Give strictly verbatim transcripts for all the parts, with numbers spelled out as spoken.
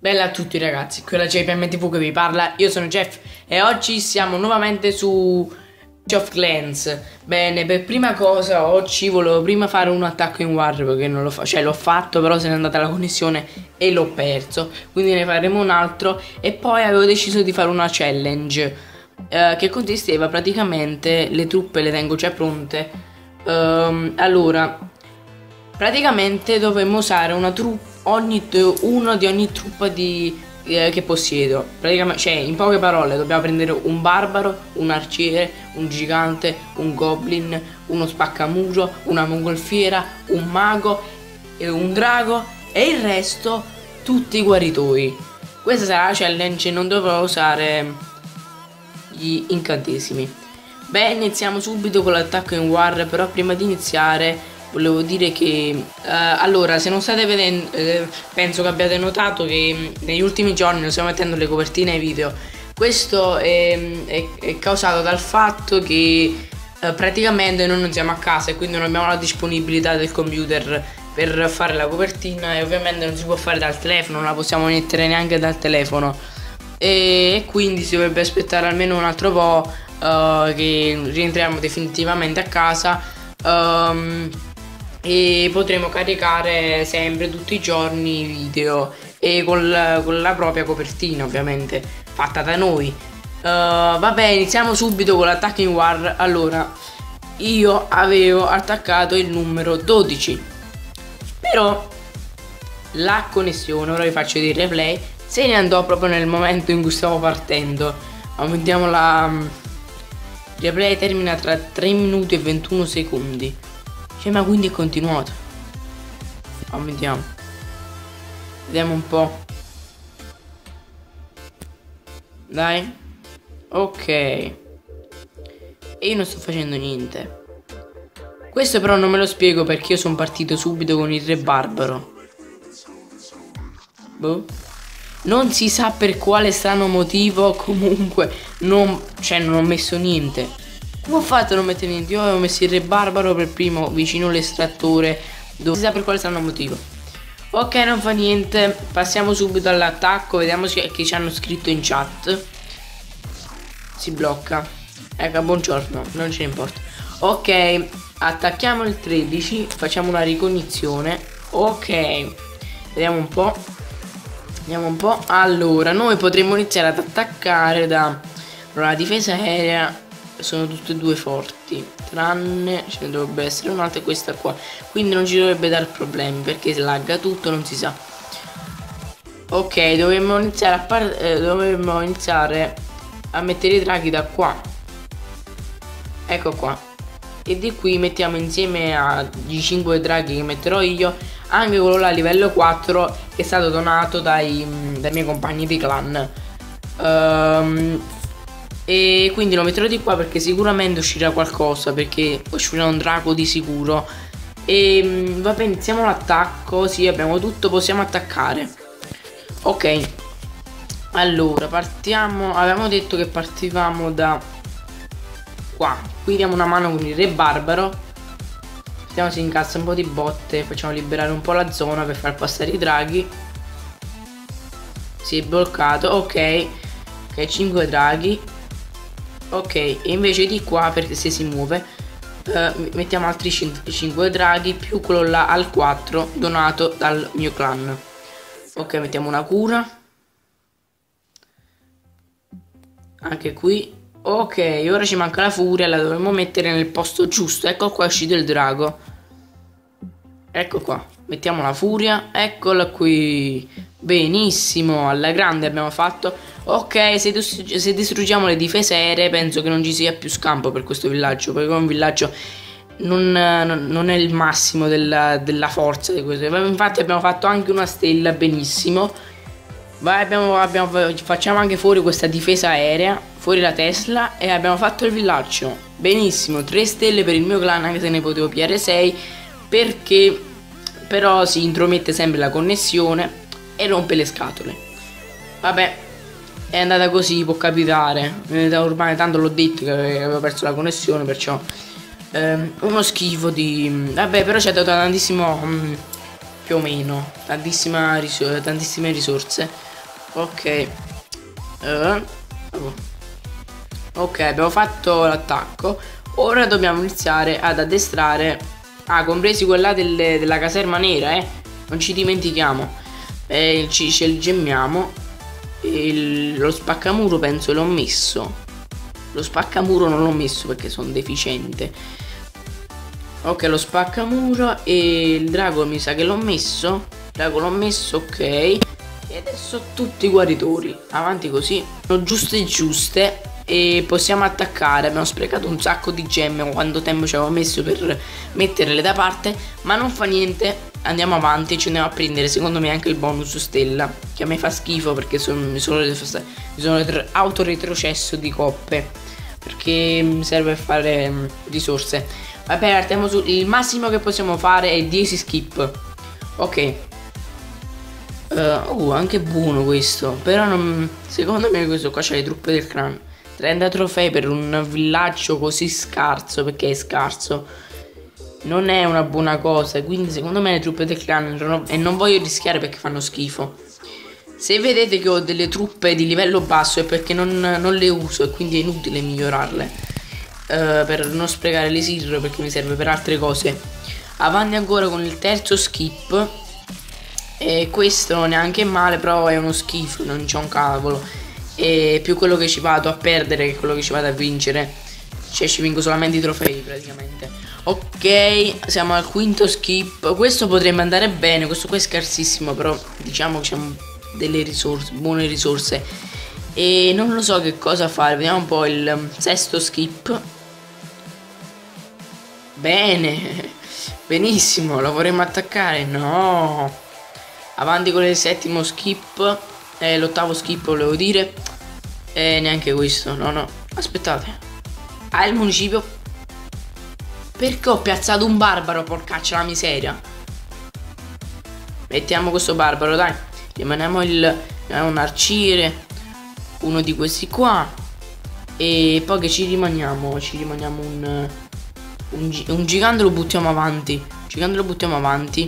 Bella a tutti ragazzi, qui è la J P M T V che vi parla, io sono Jeff e oggi siamo nuovamente su Clash of Clans. Bene, per prima cosa oggi volevo prima fare un attacco in war perché non lo fa, cioè l'ho fatto però se n'è andata la connessione e l'ho perso, quindi ne faremo un altro e poi avevo deciso di fare una challenge eh, che consisteva praticamente, le truppe le tengo già pronte, um, allora praticamente dovremmo usare una truppa ogni uno di ogni truppa di, eh, che possiedo. Praticamente, cioè, in poche parole, dobbiamo prendere un barbaro, un arciere, un gigante, un goblin, uno spaccamuro, una mongolfiera, un mago e un drago e il resto tutti i guaritori. Questa sarà la challenge, non dovrò usare gli incantesimi. Beh, iniziamo subito con l'attacco in war, però prima di iniziare volevo dire che uh, allora, se non state vedendo, eh, penso che abbiate notato che negli ultimi giorni non stiamo mettendo le copertine ai video. Questo è, è, è causato dal fatto che uh, praticamente noi non siamo a casa e quindi non abbiamo la disponibilità del computer per fare la copertina e ovviamente non si può fare dal telefono, non la possiamo mettere neanche dal telefono e, e quindi si dovrebbe aspettare almeno un altro po' uh, che rientriamo definitivamente a casa. Um, e potremo caricare sempre tutti i giorni i video e con la, con la propria copertina ovviamente fatta da noi. uh, Vabbè, iniziamo subito con l'attacco in war. Allora, io avevo attaccato il numero dodici, però la connessione, ora vi faccio vedere il replay, se ne andò proprio nel momento in cui stavo partendo. Aumentiamo la il replay, termina tra tre minuti e ventuno secondi. Cioè, ma quindi è continuato. Aumentiamo. Vediamo un po'. Dai. Ok. E io non sto facendo niente. Questo però non me lo spiego perché io sono partito subito con il re barbaro. Boh. Non si sa per quale strano motivo. Comunque non, cioè non ho messo niente. Come ho fatto a non mettere niente? Io avevo messo il re barbaro per primo vicino all'estrattore. Non si sa per quale strano motivo. Ok, non fa niente. Passiamo subito all'attacco. Vediamo che ci hanno scritto in chat. Si blocca. Ecco, buongiorno, non ce ne importa. Ok, attacchiamo il tredici. Facciamo una ricognizione. Ok, vediamo un po'. Vediamo un po'. Allora, noi potremmo iniziare ad attaccare da allora, la difesa aerea. Sono tutte e due forti, tranne ce ne dovrebbe essere un'altra e questa qua, quindi non ci dovrebbe dar problemi perché lagga tutto, non si sa. Ok, dovremmo iniziare a, par eh, dovremmo iniziare a mettere i draghi da qua. Ecco qua. E di qui mettiamo insieme agli cinque draghi che metterò io anche quello là livello quattro che è stato donato dai, dai miei compagni di clan. um, E quindi lo metterò di qua perché sicuramente uscirà qualcosa, perché uscirà un drago di sicuro. E vabbè, iniziamo l'attacco. Sì, abbiamo tutto, possiamo attaccare. Ok, allora partiamo. Avevamo detto che partivamo da qua. Qui diamo una mano con il re barbaro. Vediamo se incassa un po' di botte. Facciamo liberare un po' la zona per far passare i draghi. Si è bloccato. Ok, ok, cinque draghi. Ok, e invece di qua, perché se si muove, uh, mettiamo altri cinque draghi più quello là al quattro donato dal mio clan. Ok, mettiamo una cura. Anche qui. Ok, ora ci manca la furia, la dovremmo mettere nel posto giusto. Ecco qua è uscito il drago. Ecco qua, mettiamo la furia. Eccola qui. Benissimo, alla grande abbiamo fatto. Ok, se, se distruggiamo le difese aeree penso che non ci sia più scampo per questo villaggio, perché è un villaggio non, non, non è il massimo della, della forza di questo. Infatti abbiamo fatto anche una stella, benissimo. Vai, abbiamo, abbiamo, facciamo anche fuori questa difesa aerea, fuori la Tesla, e abbiamo fatto il villaggio. Benissimo, tre stelle per il mio clan, anche se ne potevo pigliare sei, perché però si intromette sempre la connessione e rompe le scatole. Vabbè, è andata così, può capitare. Ormai tanto l'ho detto che avevo perso la connessione, perciò ehm, uno schifo di... Vabbè, però ci ha dato tantissimo, mh, più o meno, tantissima ris tantissime risorse. Ok. Eh. Ok, abbiamo fatto l'attacco. Ora dobbiamo iniziare ad addestrare. Ah, compresi quella delle, della caserma nera, eh. Non ci dimentichiamo. Eh, ci gemmiamo. Il, lo spaccamuro penso l'ho messo. Lo spaccamuro non l'ho messo perché sono deficiente. Ok, lo spaccamuro. E il drago mi sa che l'ho messo. Il drago l'ho messo, ok. E adesso tutti i guaritori. Avanti così. Sono giuste giuste. E possiamo attaccare. Abbiamo sprecato un sacco di gemme. Quanto tempo ci avevo messo per metterle da parte. Ma non fa niente. Andiamo avanti. Ci andiamo a prendere secondo me anche il bonus stella, che a me fa schifo perché son, mi sono, mi sono autoretrocesso di coppe, perché mi serve per fare um, risorse. Vabbè, partiamo su. Il massimo che possiamo fare è dieci skip. Ok. Uh, oh, anche buono questo. Però non, secondo me questo qua c'ha le truppe del clan. trenta trofei per un villaggio così scarso, perché è scarso, non è una buona cosa. Quindi secondo me le truppe del clan, e non voglio rischiare perché fanno schifo. Se vedete che ho delle truppe di livello basso è perché non, non le uso, e quindi è inutile migliorarle, uh, per non sprecare l'esilro, perché mi serve per altre cose. Avanti ancora con il terzo skip. E questo neanche male, però è uno schifo, non c'è un cavolo. E più quello che ci vado a perdere che quello che ci vado a vincere. Cioè ci vinco solamente i trofei praticamente. Ok, siamo al quinto skip. Questo potrebbe andare bene. Questo qua è scarsissimo, però diciamo che c'è delle risorse, buone risorse. E non lo so che cosa fare. Vediamo un po' il sesto skip. Bene. Benissimo, lo vorremmo attaccare. No. Avanti con il settimo skip. Eh, l'ottavo skip volevo dire. E eh, neanche questo. No, no. Aspettate. Ah, il municipio. Perché ho piazzato un barbaro, porcaccia la miseria. Mettiamo questo barbaro, dai. Rimaniamo il eh, un arciere. Uno di questi qua. E poi che ci rimaniamo? Ci rimaniamo un Un, un gigante lo buttiamo avanti. Gigante lo buttiamo avanti.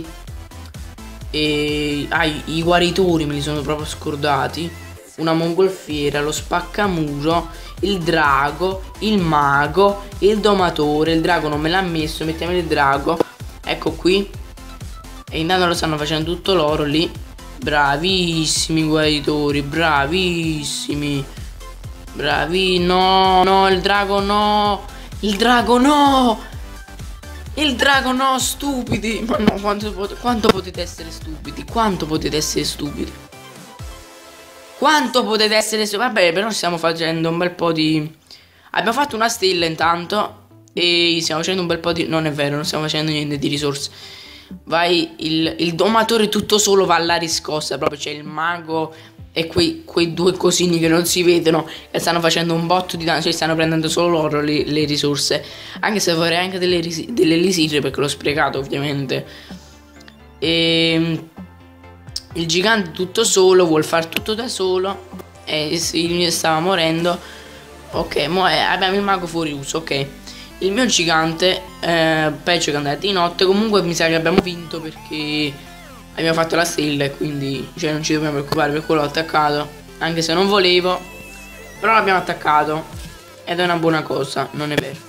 E ah, i, i guaritori me li sono proprio scordati. Una mongolfiera, lo spaccamuro, il drago, il mago, il domatore. Il drago non me l'ha messo, mettiamo il drago. Ecco qui. E intanto lo stanno facendo tutto loro lì. Bravissimi guaritori, bravissimi. Bravi, no, no, il drago no. Il drago no. Il drago no, stupidi. Ma no, quanto, quanto potete essere stupidi? Quanto potete essere stupidi? Quanto potete essere stupidi? Vabbè, però stiamo facendo un bel po' di... Abbiamo fatto una stella intanto. E stiamo facendo un bel po' di... Non è vero, non stiamo facendo niente di risorse. Vai, il, il domatore tutto solo va alla riscossa. Proprio c'è il mago e quei, quei due cosini che non si vedono, e stanno facendo un botto di danno. Cioè stanno prendendo solo loro le, le risorse. Anche se vorrei anche delle, delle elisir, perché l'ho sprecato ovviamente. E il gigante tutto solo vuol fare tutto da solo. E si stava morendo. Ok, mo è, abbiamo il mago fuori uso. Ok, il mio gigante eh, peggio che andare di notte. Comunque mi sa che abbiamo vinto, perché abbiamo fatto la stella e quindi cioè, non ci dobbiamo preoccupare, per quello l'ho attaccato. Anche se non volevo, però l'abbiamo attaccato. Ed è una buona cosa, non è vero.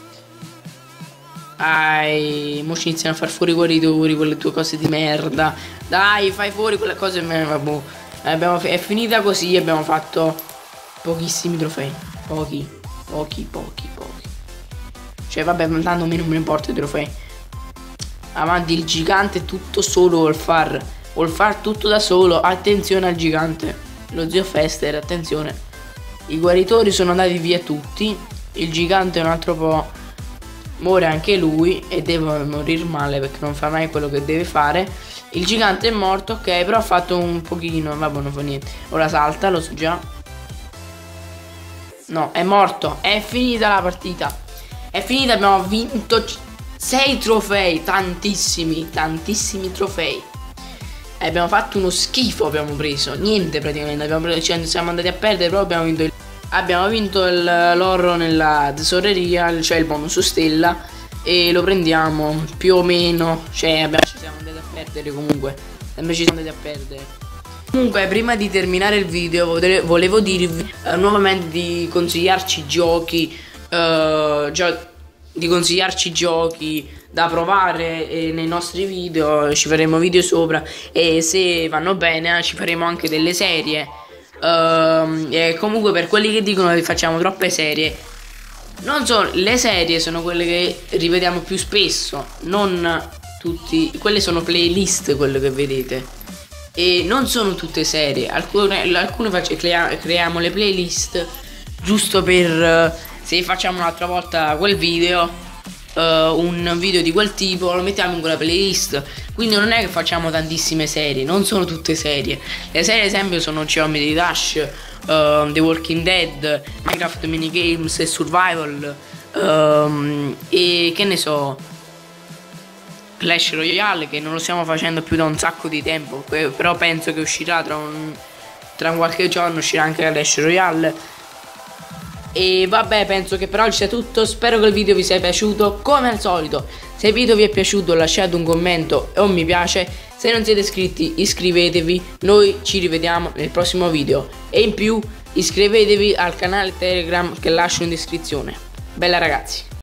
Dai, mo ci iniziano a far fuori i guaritori, quelle tue cose di merda. Dai, fai fuori quelle cose. Vabbè, abbiamo, è finita così, abbiamo fatto pochissimi trofei. Pochi, pochi, pochi, pochi. Cioè vabbè, tanto a me non me ne importa i trofei. Avanti il gigante tutto solo vuol far, vuol far tutto da solo. Attenzione al gigante. Lo zio Fester, attenzione. I guaritori sono andati via tutti. Il gigante un altro po' muore anche lui, e deve morire male perché non fa mai quello che deve fare. Il gigante è morto, ok, però ha fatto un pochino. Vabbè, non fa niente. Ora salta, lo so già. No, è morto. È finita la partita. È finita, abbiamo vinto sei trofei. Tantissimi, tantissimi trofei. E abbiamo fatto uno schifo, abbiamo preso. Niente praticamente, abbiamo preso, cioè, siamo andati a perdere, però abbiamo vinto il... Abbiamo vinto l'oro nella tesoreria, cioè il bonus stella. E lo prendiamo più o meno. Cioè abbiamo, ci siamo andati a perdere comunque. Sempre ci siamo andati a perdere. Comunque, prima di terminare il video volevo dirvi eh, nuovamente di consigliarci giochi, eh, gio di consigliarci giochi da provare eh, nei nostri video. Ci faremo video sopra e se vanno bene eh, ci faremo anche delle serie. Uh, e comunque, per quelli che dicono che facciamo troppe serie, non so, le serie sono quelle che rivediamo più spesso, non tutti, quelle sono playlist, quelle che vedete. E non sono tutte serie, alcune, alcune faccio, crea, creiamo le playlist giusto per se facciamo un'altra volta quel video, uh, un video di quel tipo, lo mettiamo in quella playlist. Quindi non è che facciamo tantissime serie, non sono tutte serie. Le serie ad esempio sono Geometry Dash, uh, The Walking Dead, Minecraft Minigames e Survival, um, e che ne so, Clash Royale, che non lo stiamo facendo più da un sacco di tempo, però penso che uscirà tra un, tra un qualche giorno, uscirà anche Clash Royale. E vabbè, penso che per oggi sia tutto. Spero che il video vi sia piaciuto. Come al solito, se il video vi è piaciuto lasciate un commento e un mi piace. Se non siete iscritti iscrivetevi. Noi ci rivediamo nel prossimo video. E in più iscrivetevi al canale Telegram che lascio in descrizione. Bella ragazzi.